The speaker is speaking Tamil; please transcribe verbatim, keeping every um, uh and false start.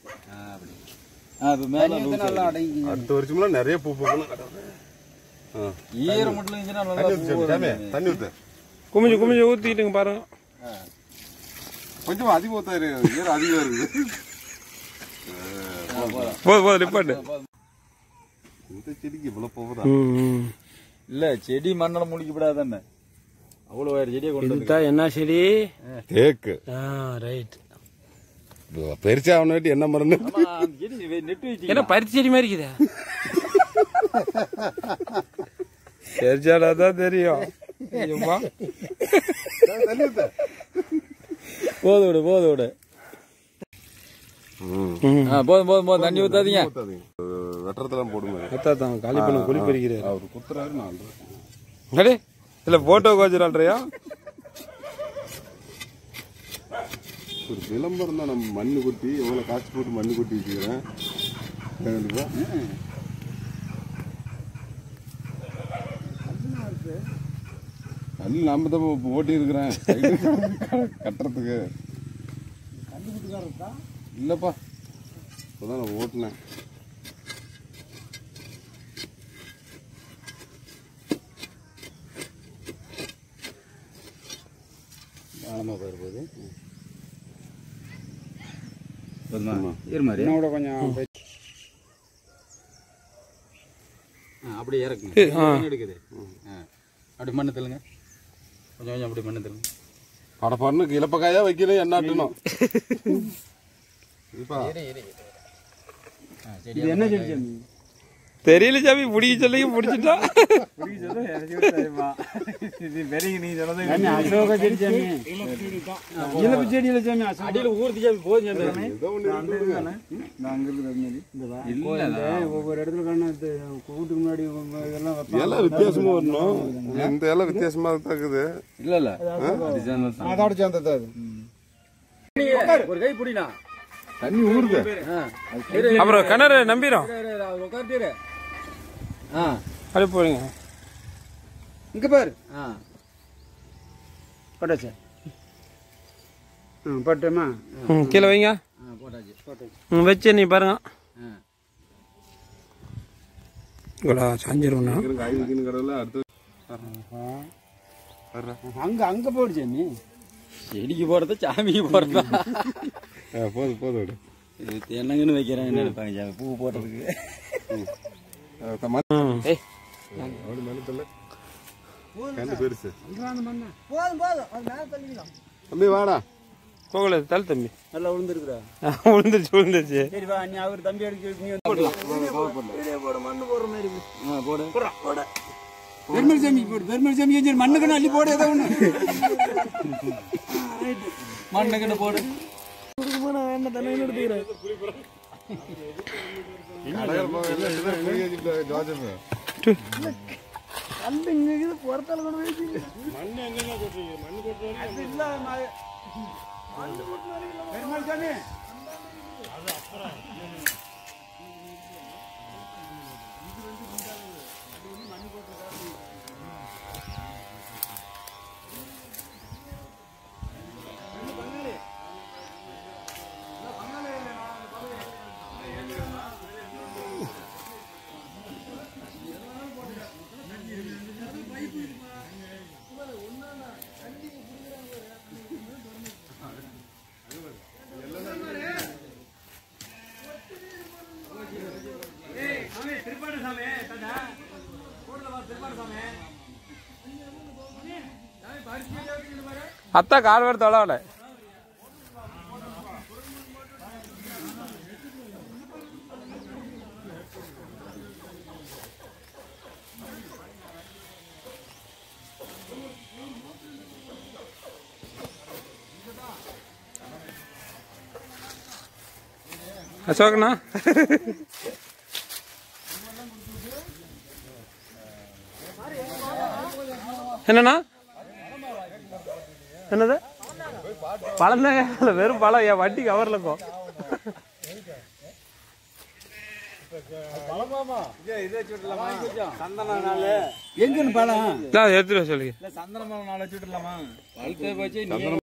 அடுத்த வருஷம்லாம் நிறைய பூ பூக்கணும். ஈரம் தண்ணி ஊத்து குமிஞ்சு குமிஞ்சு ஊத்திட்டுங்க பாருங்க. கொஞ்சம் அதிகம் ஊத்தாரு, ஈரம் அதிகம் இருக்குது. போது போது நிப்பாட்டு. இந்த செடிக்கு இவ்வளவு போகுதா? இல்ல செடி மண்ணல முடிக்கப்படாதானே, அவ்வளவு வேற செடியை கொண்டு. என்ன செடி? தேக்கு. ரைட். பெருசா அவனாட்டி என்ன மருந்து என்ன பருத்தி செடி மாதிரி இருக்குதா? தெரிஞ்சாதான் தெரியும். போது விடு போது விடு. போதும் போதும் போதும், தண்ணி ஊத்தாதீங்க. வெட்டறதெல்லாம் போடுங்க. அத்தான் காலி பண்ண குழி பறிக்கிறாரு அவர் குத்துறாரு. நாலு அடே இல்ல போட்டோ கோச்சரால்றியா? ஒரு விளம்பரம் தான். நம்ம மண்ணு கொட்டி எவ்வளவு காசு போட்டு மண்ணு கொட்டி வச்சுக்கிறேன். கல் நாம தான் ஓட்டி இருக்கிறேன் கட்டுறதுக்கு. இல்லப்பா, இப்பதான் நான் ஓட்டினேன். ஆழமா போயிருப்போது அப்படி இறக்குங்க. எடுக்குது அப்படி மண்ணு தள்ளுங்க. கொஞ்சம் கொஞ்சம் அப்படி மண்ணு தள்ளுங்க. அட பண்ணுக்கு இலப்பக்காயா வைக்கணும் என்னாட்டணும். என்ன செடி? தெரியல சாமி, பிடிக்க சொல்லி பிடிச்சிட்டா. ஒவ்வொரு இடத்துல கூட்டுக்கு முன்னாடி இதெல்லாம் வித்தியாசமா வரணும். இந்த எல்லாம் வித்தியாசமா இருக்குது. இல்ல இல்ல அதோட சேர்ந்தது. ஒரு கை பிடினா தண்ணி ஊறுது. அப்புறம் கிணறு நம்பிடும். அப்படி போடுங்க. இங்க பாரு. போட்டாச்சு. போட்டோமா? கீழே வைங்க. போட்டாச்சு. வச்சு நீ பாருங்க. சாஞ்சிரும். அங்க அங்க போடுச்சு நீ. செடிக்கு போறத சாமிக்கு போறதா? போதும் போதும். என்னங்கன்னு வைக்கிறேன். என்ன நினைப்பாங்க பூ போடுறதுக்கு? தம்பி வாடா. போகல தள்ளு தம்பி. நல்லா விழுந்துருக்குறா. விழுந்துருச்சு விழுந்துருச்சு. சரி வா, நீ அவர் தம்பி எடுத்து மண்ணு போடுற மாதிரி போடு போட. பெருமல் சாமி போடு. பெருமல் சாமி மண்ணுக்கு அள்ளி போடு. ஏதோ ஒண்ணு மண்ணுக்கு போடு. என்ன தண்ணி எடுத்துக்கிறேன். பொறத்தால கொண்டு போய் மண்ணு எங்க மண்ணு கொட்டு இல்ல. பெருமாள் சாமி அது அப்புறம் அத்தா கால் வேறு தொலைவல. அசோகண்ணா என்னண்ணா? என்னது பழம் தான்? வெறும் பழம். என் வண்டி கவர்ல இருக்கும். எங்கன்னு பழம் எடுத்துட்டு சொல்லுங்க. சந்தன மரம் நாலு வச்சு விட்டுலாமா?